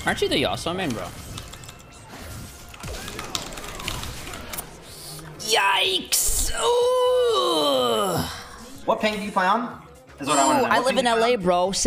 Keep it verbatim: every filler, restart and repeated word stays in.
Aren't you the Yasuo main, bro? Yikes! Ooh. What ping do you play on? Is what I want to know. I What live ping in do you play L A, on? bro.